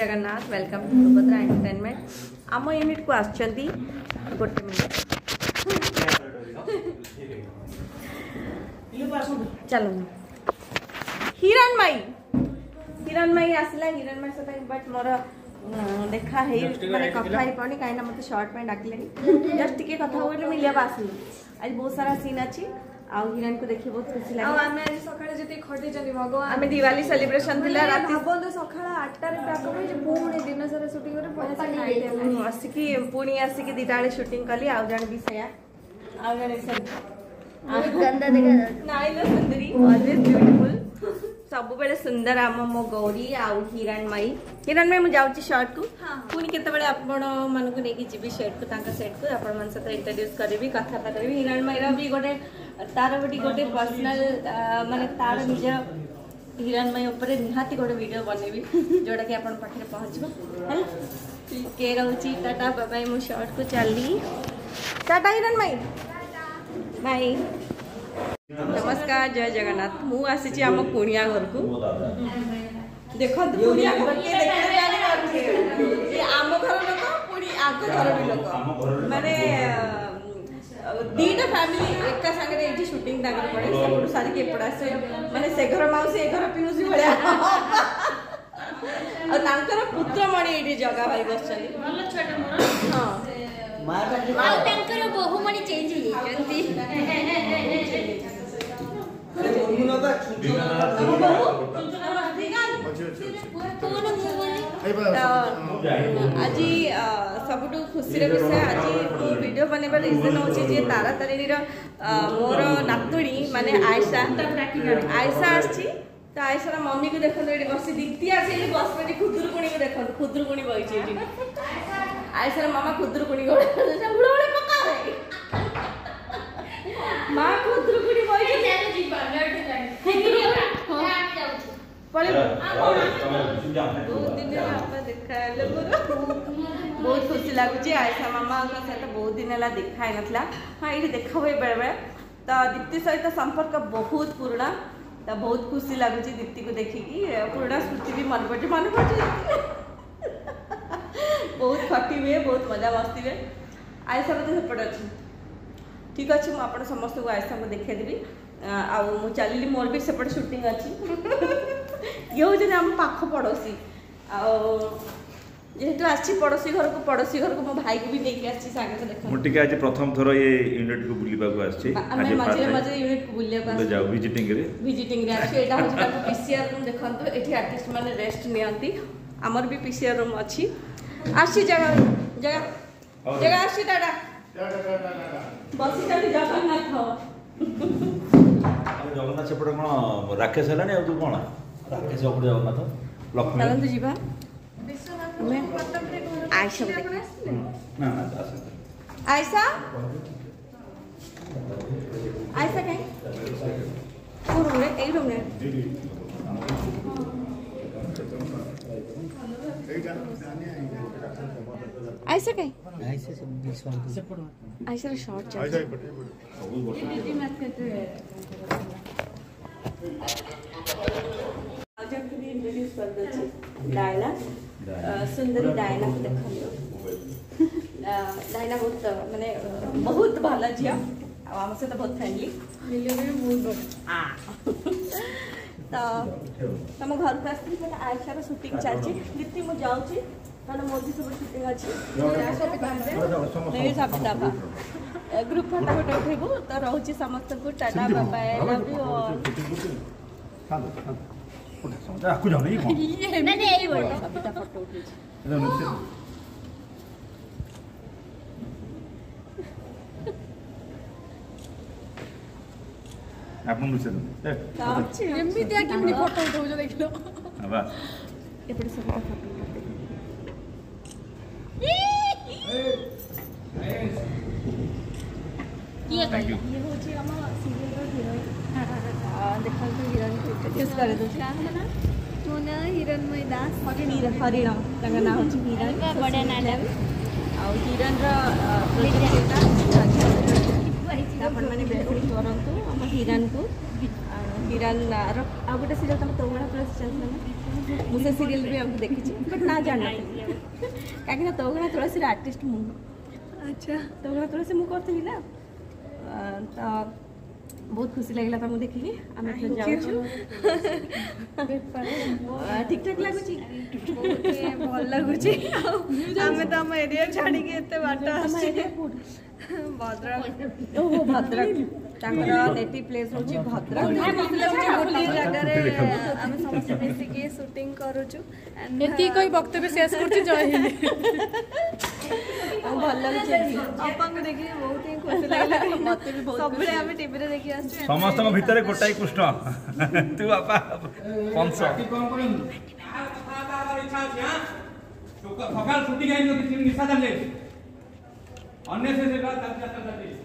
Jagannath welcome to Subhadra entertainment आम unit को आसछंती गोटे मिनट चलो हिरण माई आसला हिरण माई सहित बट मोर देखा है माने कथा ही पड़नी कहीं मत शॉर्ट में डाकिले जस्ट टिके कथा होइले मिलिया आसली आज बहुत सारा सीन अच्छी आउ हिरण को देखि बहुत खुशी लागे आमे आज सकाळे जति खटे जति भगवान आमे दिवाली सेलिब्रेशन थिला रात बंद सकाळ 8 रे पैक होई जे पुणे दिन सारा शूटिंग करे पहुंचा नाइट आसिकी पुणी आसिकी दिटाळे शूटिंग कली आउ जण विषया आउ जण गंदा देखा नाइ न सुंदरी ऑलवेज ब्यूटीफुल सब बेले सुंदर आम मो गौरी आउ हिरण माई मु जाउची शॉर्ट को पुनी केते बेले आपण मन को नेकी जीबी सेट को तांका सेट को आपण मन से इंट्रोड्यूस करबी कथा करबी हिरण माई रा भी गोटे तार गोटे पर्सनल माने तार निज हिरण माई ऊपर निहाती गोटे वीडियो बनेबी जोड़ा कि आपण पाखरे पहुंचबो है के रहउची टाटा बाय बाय मु शॉर्ट को चलली टाटा हिरण माई बाय नमस्कार जय जगन्नाथ मु आसी आम कुणिया घर को देखो कुणिया घर के देखते आम घर लोक पुणी आग घर भी लोक माने दीटा फैमिली एका संगे एठी शूटिंग ताकर पड़े सब सारी के पड़ा से माने से घर माउसी ए घर पिउसी भलिया और तांकर पुत्र मणि एठी जगह भाई बसछन भलो छोटा मोर हां मार तांकर बहु मणि चेंज ही जंती आज सब खुशी विषय आज वीडियो बनवा रिजन हूँ तारा तारिणी मोर नातुणी माने आयशा आयशा तो आयशार मम्मी को देखो ये बस दीप्ति आसे बस पे खुदुरकुणी को देखो खुदुरकुणी बही आयशार मामा खुदुरकुणी माँ खुदुरकुणी बही बहुत खुशी लगुच आयशा मामा सहित बहुत दिन है देखा नाला हाँ ये देखा हुए बेले बेले तो दीप्ति सहित संपर्क बहुत पुराना तो बहुत खुशी लगुच दीप्ति को देखिकी पुराना स्मृति भी मन पड़े बहुत खटी हुए बहुत मजा मस्ती हुए आयशा बोधे सेपटे अच्छी ठीक अच्छे मुझे समस्त को आयशा को देखी आउ चलि मोर भी सेपटे शूटिंग अच्छी ये हूँ आम पाख पड़ोसी जेहेतु आसी पड़ोसी घर को मो भाई को भी लेके आसी सागे तो देखो मुटिके आज प्रथम थरो ये यूनिट को बुलिबा को आछि आज मजे यूनिट को बुलिया को जाऊ विजिटिंग रे आछि एटा हो ताको पीसीआर रूम देखंतु एठी आर्टिस्ट माने रेस्ट नियंती हमर भी पीसीआर रूम अछि आसी जगह आसी दादा बसी ताली जगन्नाथ हो जगन्नाथ सेपटे कोन राकेश हलानी आ तू कोन राकेश सेपटे जगन्नाथ लक्ष्मी चलंतु जीवा मैं आयशा ना आयशा आयशा कहीं रूम रे एक रूम रे आयशा कहीं आयशा शॉर्ट चल इंट्रोड्यूस कर दे डायना सुंदरी डायना को देखो डायना बहुत माने बहुत भल झी आम सहित बहुत फ्रेंडली तो तुम घर को आसती आयशार शूटिंग चलती दीप्ति मुझे जाऊँगी कहना मोदी सब शूटिंग अच्छी ग्रुप फोटो गोटे उठेबू तो रोचे समस्त को टाटा बाय लव यू आपको जाना ये कौन नहीं यही बोल सबिता फोटो उठी आपन लुसे अच्छी एमबी त्या किमनी फोटो उठो जो देख लो हां एपटे सबिता फोटो ये थैंक यू ये होची हम सीरियल रो हीरोइन देखल तो हिरण को इंट्रोड्यूस कर दो मोना हिरणमय दास हरिण तांका नाम होची हिरण बड़ा नाम आ हिरण रो प्रोजेक्ट आपण माने बेसिक करंतु हम हिरण को हिरण आ गोटे सीरियल तुम तोगड़ा तुलसी चलता ना मुझे सीरियल भी अब देखी बट ना जान कहीं तोगड़ा तुलसी आर्टिस्ट मु अच्छा तोगड़ा तुलसी मुझे करती ना तो बहुत खुशी लगला तुमको देखिए आम ठीक ठाक लगुच भल लगुच आम तो आम एरिया छाड़ी बाट भद्रक ओहो भद्रक नेटिव प्लेस होची भद्रक जगह आम समस्त मिसिकी शूटिंग करूछु एती कोई वक्तव्य शेष करछि जय हिंद भल लगुच आपा को देखि बहुत ही खुशी लागला मते भी बहुत सबले आम टीवी रे देखि आछे समस्त भितर गोटाई कृष्ण तू बापा पंच सकाल छुट्टी गई निशा अन्य से